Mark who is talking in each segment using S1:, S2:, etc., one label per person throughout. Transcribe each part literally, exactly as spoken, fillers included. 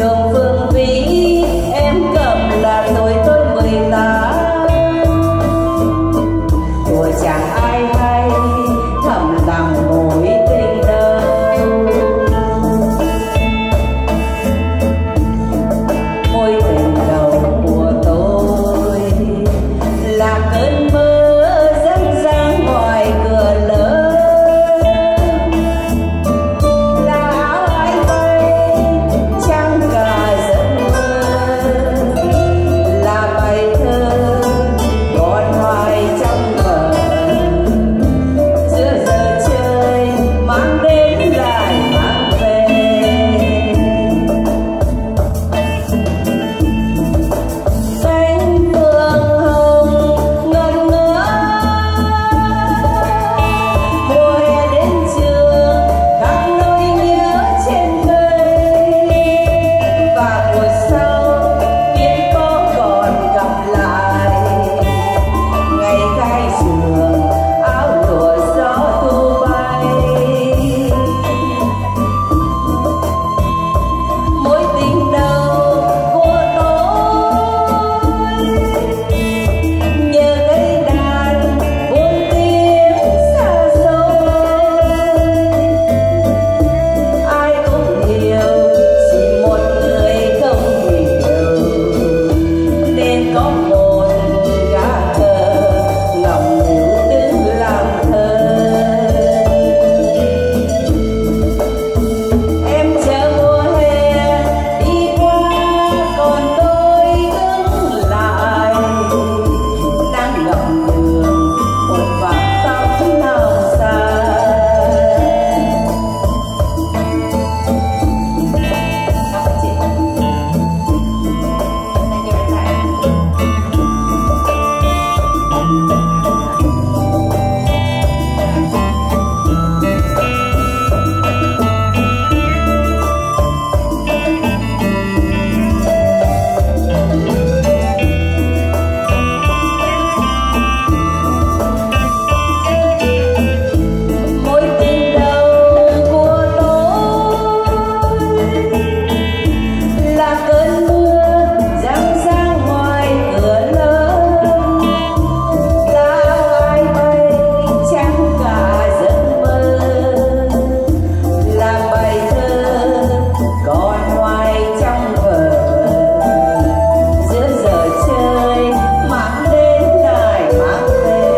S1: đường phương vĩ em cầm là tuổi tôi mười tám, của chẳng ai hay thầm lặng mối tình đâu. Mối tình đầu của tôi là cơn mơ dâng dang ngoài cửa lớn, là áo ai bay trăng cả giấc mơ, là bài thơ còn hoài trong vở, giữa giờ chơi mang đến lại mang về. Cánh phương hồng ngẩn ngỡ, mùa hè đến trường các nỗi nhớ trên cây, và mùa sau biết có còn gặp lại, ngày khai trường áo lụa gió thu bay. Mối tình đầu của tôi nhờ cây đàn buồn tiếng xa xôi, ai cũng hiểu chỉ một người không hiểu, nên có một gã cờ ngọng nghịu đứng làm thơ. Em chờ mùa hè đi qua còn tôi đứng lại, đang ngậm đường một vạt tóc nào xa. Cảm ơn chị. Thank you very Mối tình đầu của tôi là cơn mưa răng rang ngoài cửa lớn, là áo ai bay trắng cả giấc mơ, là bài thơ còn hoài trong vở, giữa giờ chơi mang đến lại mang về.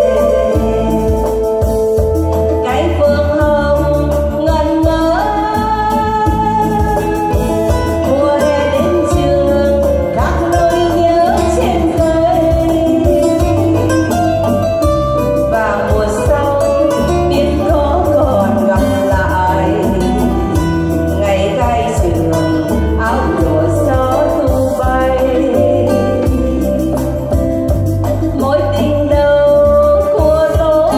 S1: Cánh phương hồng ngẩn ngỡ, mùa hè đến trường các nỗi nhớ trên cây, và mùa sau biết có còn gặp lại, ngày khai trường áo lụa gió thu bay. Mối tình đầu của tôi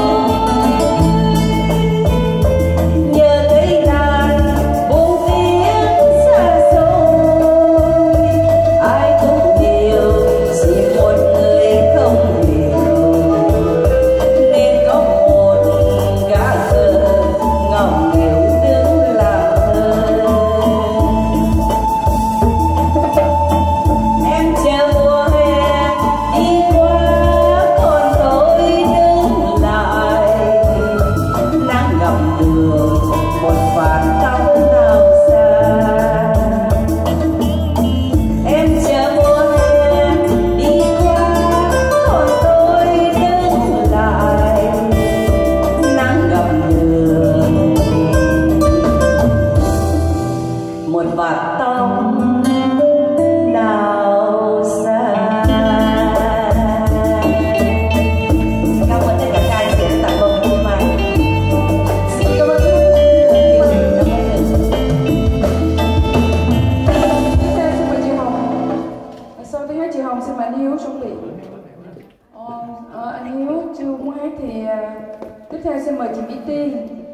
S1: nhờ cây đàn buông tiếng xa xôi, ai cũng hiểu chỉ một người không hiểu, nên có một gã cờ ngọng nghịu đứng làm thơ. Em chờ mùa hè đi qua còn tôi đứng lại, nắng ngậm đường một vạt tóc nào xa. Em chờ mùa hè đi qua còn tôi đứng lại, nắng ngậm đường một vạt tóc nào xa. Cảm ơn tất cả các anh chị đã tặng bông hôm nay. Xin cảm ơn. Cảm ơn.
S2: Tiếp theo xin mời chị Hồng. Sau tiếng hát chị Hồng xin mời anh Hiếu chuẩn bị. Ờ, ờ, anh Hiếu chưa muốn hát thì ờ, tiếp theo xin mời chị Mỹ Tiên.